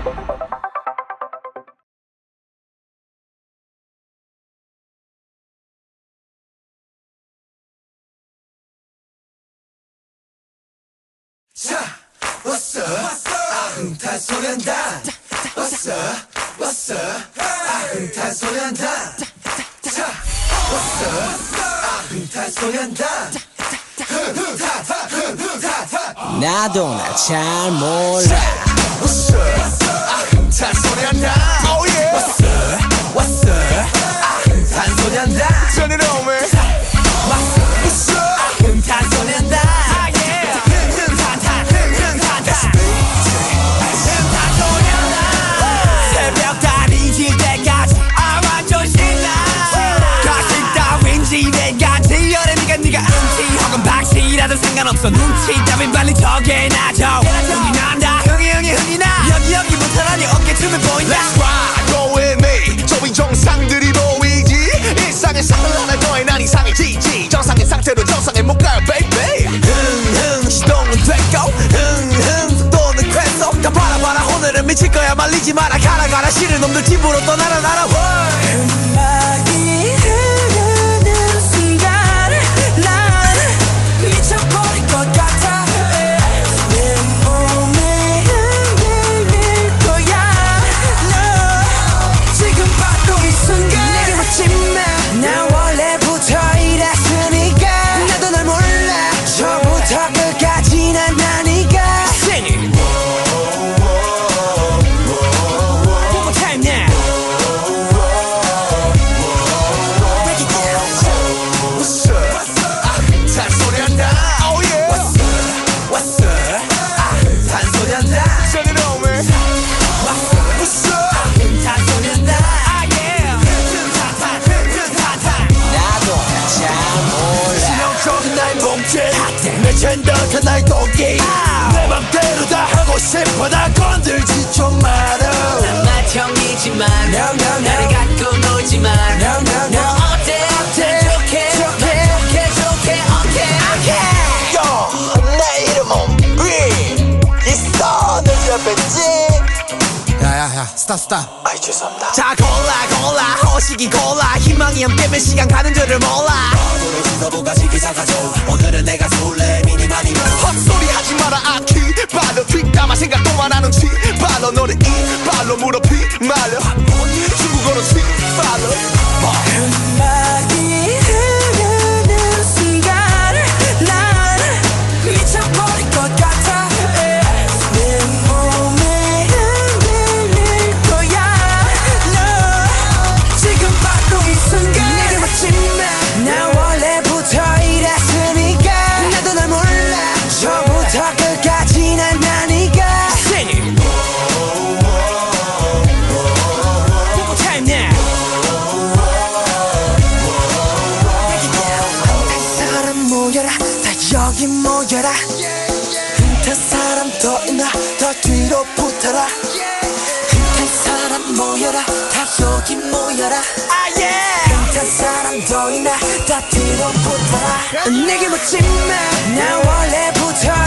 자, 왔어, 아흥탈 소리한다. 왔어, 아흥탈 소리한다. 자, 왔어, 아흥탈 소리한다. 나도 나 잘 몰라. 왔어, 아흥탈 소리한다. Oh yeah. 왔어, 아흥탈 소리한다. Turn it on, man. 왔어, 아흥탈 소리한다. 상관없어 눈치 따윈 빨리 저게 나죠. 흥이 난다 흥이 나 여기 못하라니 어깨춤을 보인다. Let's ride, go with me. 저위 정상들이 보이지. 일상의 상을 하나 더해 난 이상해지지. 정상의 상태로 정상에 못 가요 baby. 흥 시동은 됐고 흥 속도는 쾌속 다 봐라 오늘은 미칠 거야 말리지 마라 가라 싫은 놈들 집으로 떠나라 음악이 흐르는 순간 난 미쳐버릴 것 같아. 내 몸에 흔들릴 거야. 너 지금 바로 이 순간 내게 묻지 마. 난 원래부터 이랬으니까 나도 널 몰라. 처음부터 끝까지 난 나니까. Sing it. One more time now. Break it down. What's up? 아흥탈 소리한다. Oh yeah. What's up? 아흥탈 소리한다. Turn it on, man. What's up? 아흥탈 소리한다. Ah yeah. 나도 나 잘 몰라. 신형적인 나의 몸짓 내 젠더한 나의 도끼 내 맘대로 다 하고 싶어 나 건들지 좀 마라. 난 맏형이지만 나를 갖고 놀지만 너 어때 좋게 오케이. 요, 내 이름은 비 있어 내 옆에 있지. 야야야 스탑. 아이 죄송합니다. 자 골라 호식이 골라 희망이 함께면 시간 가는 줄을 몰라. 너보가지 기사가죠. 오늘은 내가 술래 미니마니멀. 헛소리 하지 마라 아키 발로 뒷담화 생각도 안 하는 치 발로 너를 이 발로 무릎이 말려 중국어로 치 발로 음악이 흐르는 순간 난 미쳐버릴 것 같아. 내 몸에 흔들릴 거야. 너 지금 바로 이 순간 내게 묻지 마. 난 원래부터 이랬으니까 나도 널 몰라. 처음부터 끝까지 난 나니까. Sing it. One more time now. Break it down. 한 사람 모여라 다 여기 모여라. 한 사람 더 있나 더 뒤로 붙어라. 한 사람 모여라 다 여기 모여라. Ah yeah. 한 사람 더 있나 다 뒤로 붙어라. 내게 묻지 마. 난 원래부터